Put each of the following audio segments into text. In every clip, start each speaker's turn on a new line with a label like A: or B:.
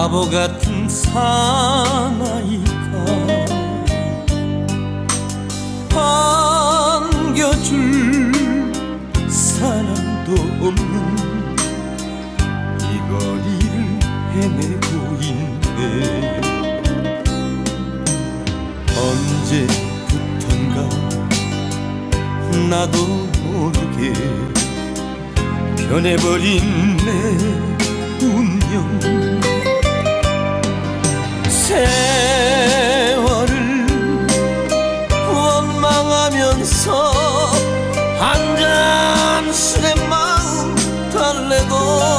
A: 바보 같은 사나이가 반겨줄 사람도 없는 이 거리를 헤매고 있네. 언제부턴가 나도 모르게 변해버린 내 운명. 세월을 원망하면서 한잔 술에 마음 달래도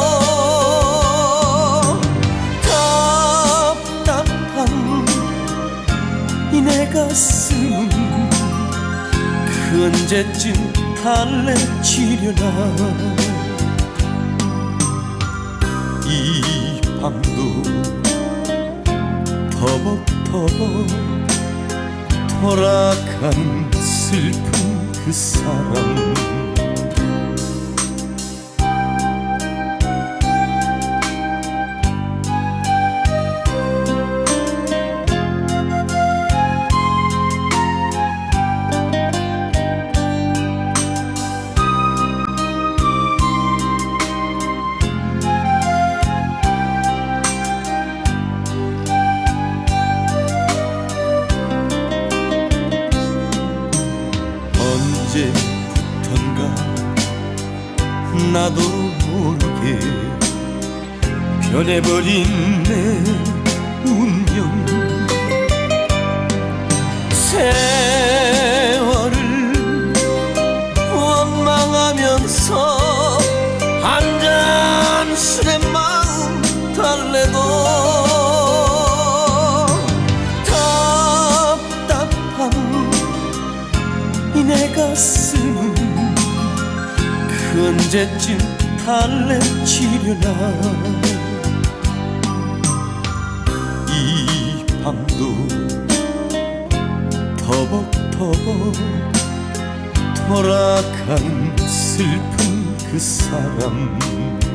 A: 답답한 이 내 가슴은 그 언제쯤 달래지려나. 이 밤도 터벅터벅 돌아가는 슬픈 그 사람. 언제부턴가 나도 모르게 변해버린 내 운명. 세월을 원망하면서 한잔 술에 마음 달래도 내 가슴은 그 언제쯤 달래지려나. 이 밤도 터벅터벅 돌아가는 슬픈 그 사람.